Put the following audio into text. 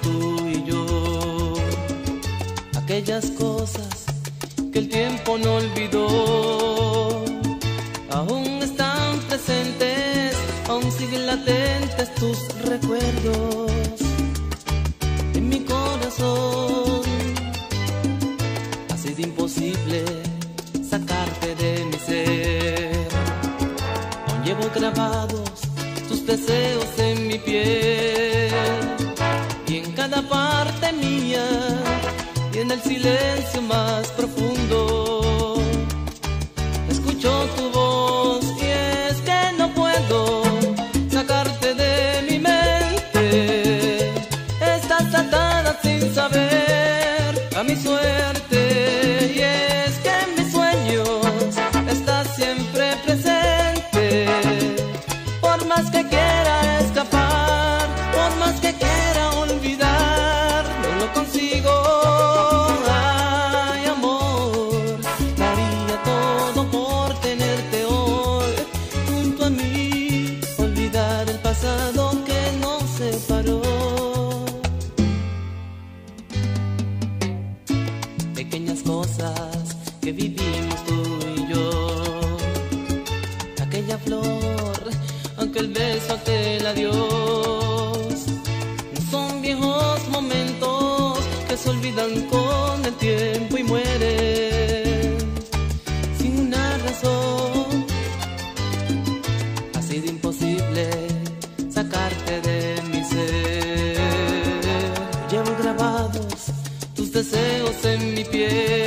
tú y yo. Aquellas cosas que el tiempo no olvidó, aún están presentes, aún siguen latentes tus recuerdos en mi corazón. Ha sido imposible sacarte de mi ser, aún llevo grabados tus deseos en mi piel, y en cada parte mía, y en el silencio más profundo, escucho tu voz, y es que no puedo sacarte de mi mente. Estás atada sin saber a mi suerte, y es que en mis sueños estás siempre presente. Por más que quiera escapar, por más que quiera olvidar, no lo consigo. Ay, amor, daría todo por tenerte hoy junto a mí, olvidar el pasado que nos separó. Pequeñas cosas que vivimos tú y yo, aquella flor, aquel beso, aquel adiós, son viejos momentos que se olvidan con el tiempo y mueren sin una razón. Ha sido imposible sacarte de mi ser, llevo grabados tus deseos en mi piel,